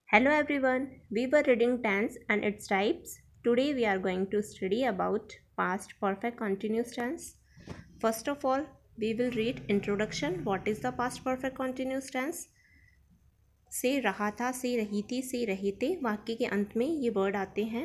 Hello everyone, we were reading tense and its types. Today we are going to study about past perfect continuous tense. First of all, we will read introduction. What is the past perfect continuous tense? से रहा था, से रही थी, से रहे थे वाक्य के अंत में ये वर्ड आते हैं।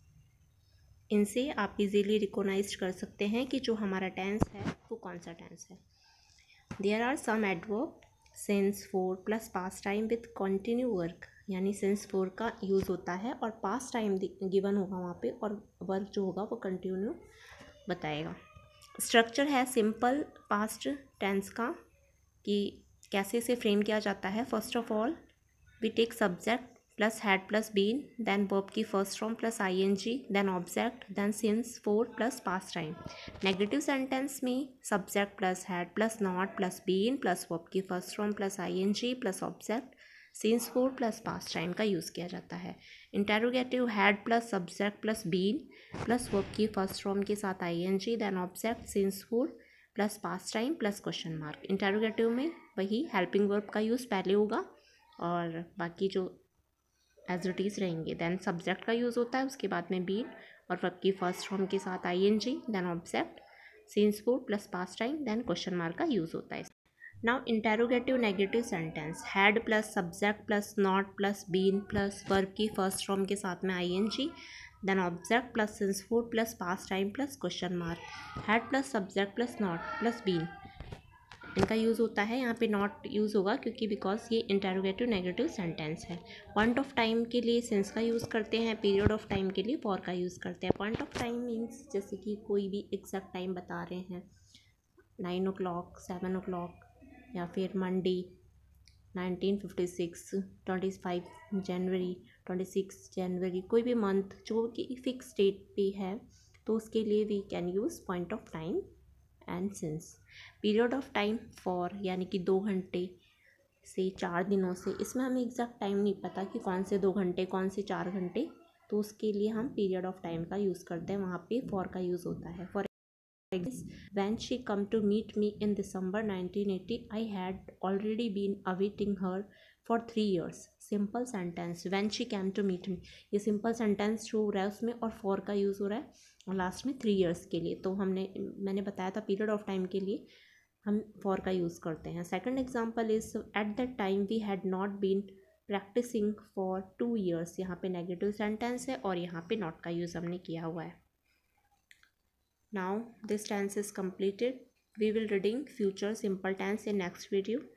इनसे आप इजीली रिकॉग्नाइज कर सकते हैं कि जो हमारा टेंस है वो कौन सा टेंस है। There are some adverb since for plus past time with continue work, यानी सिंस फोर का यूज़ होता है और पास्ट टाइम गिवन होगा वहाँ पे और वर्क जो होगा वो कंटिन्यू बताएगा। स्ट्रक्चर है सिंपल पास्ट टेंस का कि कैसे इसे फ्रेम किया जाता है। First of all we take subject plus had plus been, then verb की first form plus ING, then object, then since for plus past time. Negative sentence में subject plus had plus not plus been plus verb की first form plus ING plus object since for plus past time का use किया जाता है। Interrogative had plus subject plus been plus verb की first form के साथ ING, then object since for plus past time plus question mark. Interrogative में वही helping verb का यूज़ पहले होगा और बाकी जो एज इट इज़ रहेंगे। देन सब्जेक्ट का यूज़ होता है, उसके बाद में बीन और वर्ब की फर्स्ट फॉर्म के साथ ING, then object since for plus past time, then question mark का यूज़ होता है। Now interrogative negative sentence had plus subject plus not plus been plus verb की फर्स्ट फॉर्म के साथ में ING, then object plus since for plus past time plus question mark. Had plus subject plus not plus been इनका use होता है, यहाँ पे not use होगा क्योंकि बिकॉज ये इंटेरोगेटिव नेगेटिव सेंटेंस है। पॉइंट ऑफ टाइम के लिए सिंस का यूज़ करते हैं, पीरियड ऑफ टाइम के लिए फॉर का यूज़ करते हैं। पॉइंट ऑफ टाइम मीन्स जैसे कि कोई भी एग्जैक्ट टाइम बता रहे हैं, 9 o'clock, 7 o'clock, या फिर मंडे 1956, 25 जनवरी, 26 जनवरी, कोई भी मंथ जो कि फिक्स डेट पे है तो उसके लिए we can use point of time and since. Period of time for यानी कि 2 घंटे से 4 दिनों से, इसमें हमें एग्जैक्ट टाइम नहीं पता कि कौन से 2 घंटे कौन से 4 घंटे, तो उसके लिए हम पीरियड ऑफ टाइम का यूज़ करते हैं, वहाँ पे फॉर का यूज़ होता है। For when she come to meet me in December 1980, I had already been awaiting her for 3 years. Simple sentence when she came to meet me, ये simple sentence जो हो रहा है उसमें और फॉर का यूज़ हो रहा है और लास्ट में 3 years के लिए। तो मैंने बताया था पीरियड ऑफ टाइम के लिए हम फॉर का यूज़ करते हैं। Second example is at that time we had not been practicing for 2 years, यहाँ पे नेगेटिव सेंटेंस है और यहाँ पे नॉट का यूज़ हमने किया हुआ है। Now this tense is completed. We will reading future simple tense in next video.